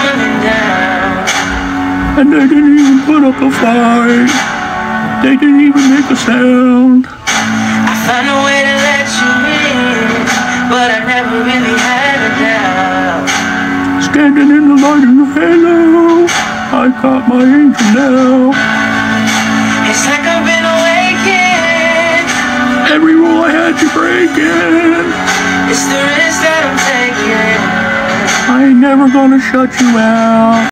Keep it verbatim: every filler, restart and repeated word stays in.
coming down. And they didn't even put up a fight. They didn't even make a sound. I found a way to let you in, but I never really had a doubt. Standing in the light of your halo, I caught my angel now. It's like I've been awakened. Every rule I had you breaking. It's the risk that I'm taking. I ain't never gonna shut you out.